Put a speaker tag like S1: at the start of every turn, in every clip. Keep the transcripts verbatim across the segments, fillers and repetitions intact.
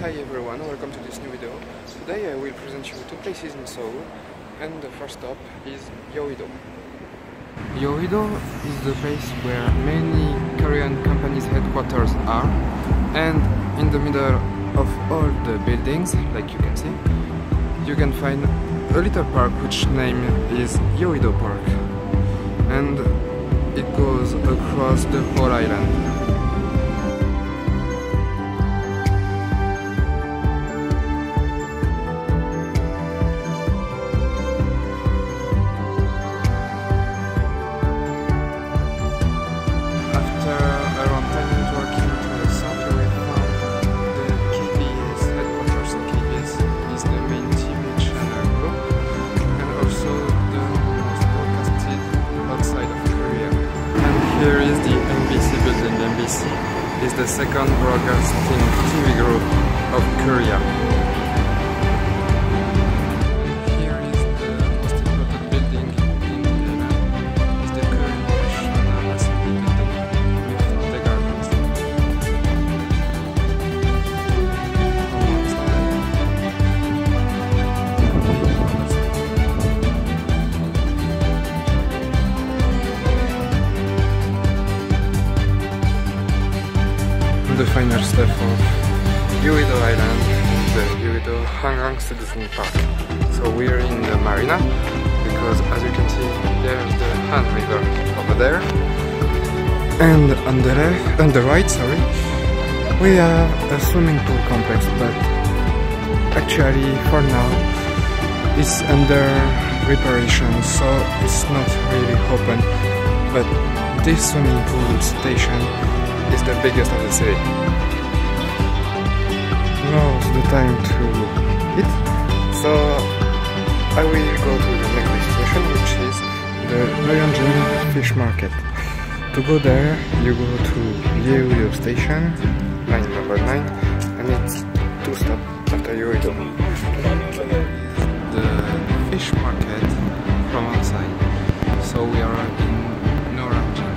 S1: Hi everyone, welcome to this new video. Today I will present you two places in Seoul, and the first stop is Yeouido. Yeouido is the place where many Korean companies' headquarters are, and in the middle of all the buildings, like you can see, you can find a little park which name is Yeouido Park, and it goes across the whole island. Here is the M B C building. M B C is the second broadcasting T V group of Korea. Here is the most important building in Korea. Is the Korean National Assembly building with the gardens. On one side. The final step of Yeouido Island, the Yeouido Hangang Citizen Park. So we're in the marina because, as you can see, there's the Han River over there, and on the left, on the right, sorry, we have a swimming pool complex. But actually, for now, it's under reparation, so it's not really open. But this swimming pool station is the biggest of the city. Now's the time to eat, so I will go to the next destination, which is the Noyeonjin Fish Market. To go there, you go to Yeouido Station, line number nine, and it's two stops after Yeouido. The fish market from outside, so we are in Noyeonjin.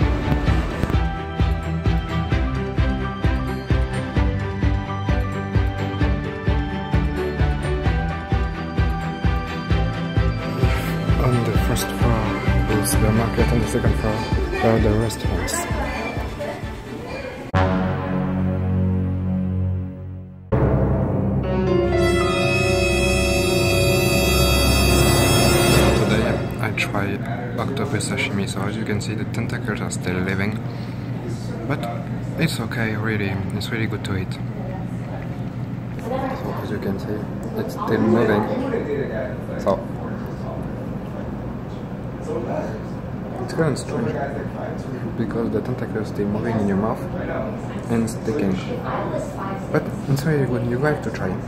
S1: On the first floor is the market, on the second floor are the restaurants. Today I tried octopus sashimi, so as you can see the tentacles are still living, but it's okay, really, it's really good to eat. So as you can see, it's still moving. So it's kind of strange because the tentacles are still moving in your mouth and sticking, but it's really good. You have to try it.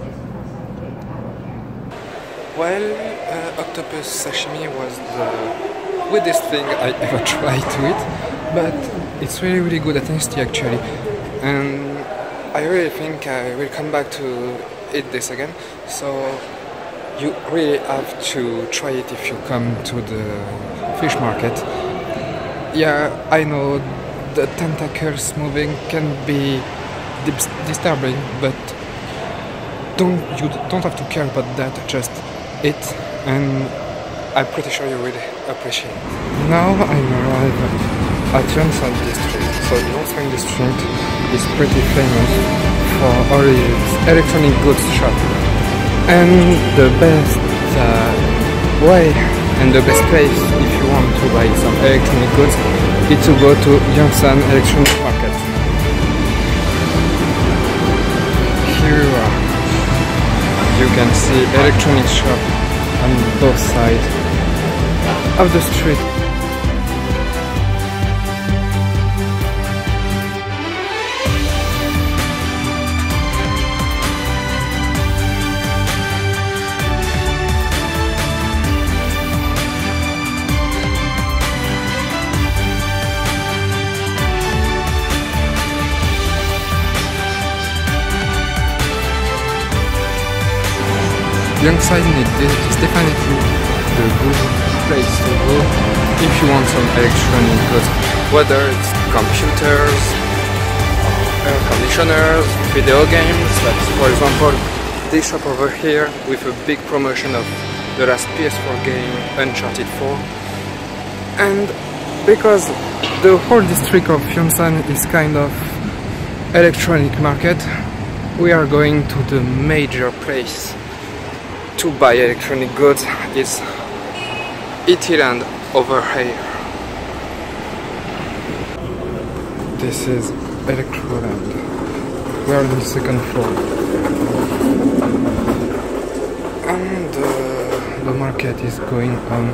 S1: Well, uh, octopus sashimi was the weirdest thing I ever tried to eat, but it's really really good and tasty actually, and I really think I will come back to eat this again. So you really have to try it if you come to the fish market. Yeah, I know the tentacles moving can be disturbing, but don't you don't have to care about that. Just eat, and I'm pretty sure you will appreciate it. Now I'm arrived at Yongsan District. So Yongsan District is pretty famous for all its electronic goods shop. And the best uh, way and the best place if you want to buy some electronic goods is to go to Yongsan Electronic Market. Here you are. You can see electronic shop on both sides of the street. Yongsan is definitely the good place to go if you want some electronic goods, whether it's computers, or air conditioners, video games, like for example this shop over here with a big promotion of the last P S four game, Uncharted four. And because the whole district of Yongsan is kind of electronic market, we are going to the major place to buy electronic goods. It's Itiland over here. This is Electroland. We are on the second floor. And uh, the market is going on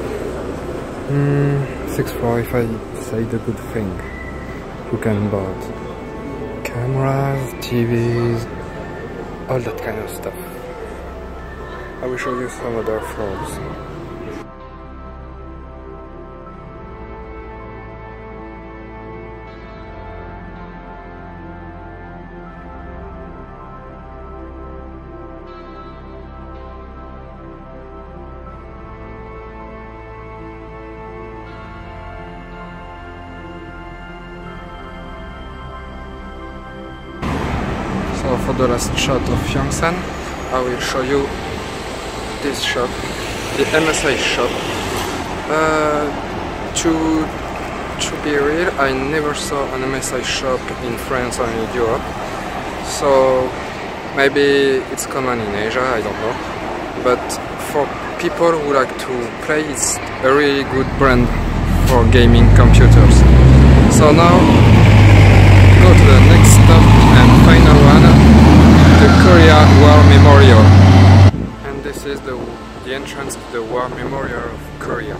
S1: mm, sixth floor, if I say the good thing. You can buy cameras, T Vs, all that kind of stuff. I will show you some other floors. So for the last shot of Yongsan, I will show you this shop, the M S I shop. Uh, to, to be real, I never saw an M S I shop in France or in Europe. So maybe it's common in Asia, I don't know. But for people who like to play, it's a really good brand for gaming computers. So now, go to the next stop and final one, the Korea War Memorial. And this is the, the entrance to the War Memorial of Korea.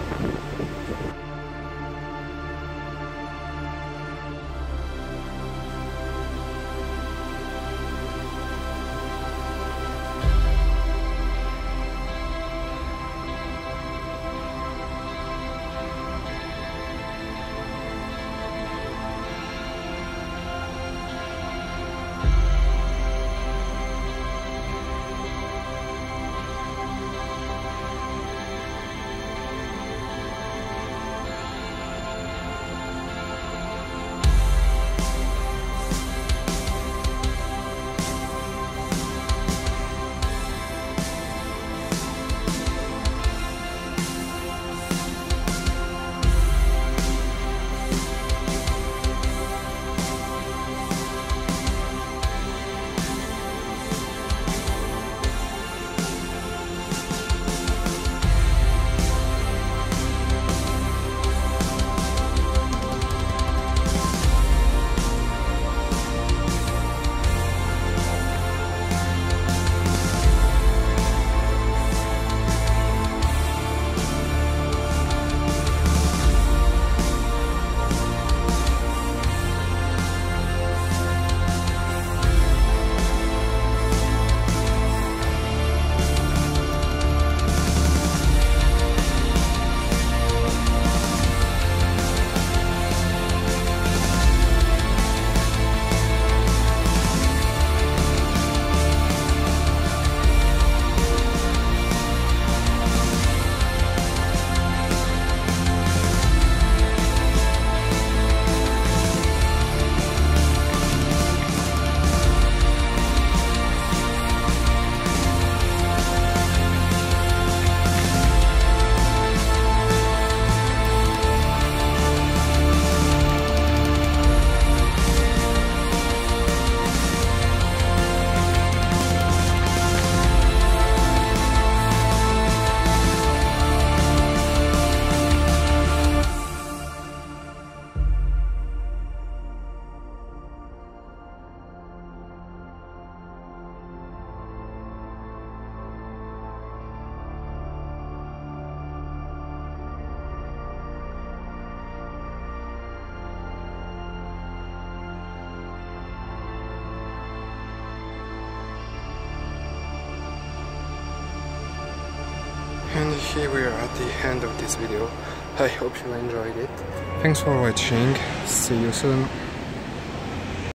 S1: And here we are at the end of this video. I hope you enjoyed it. Thanks for watching. See you soon.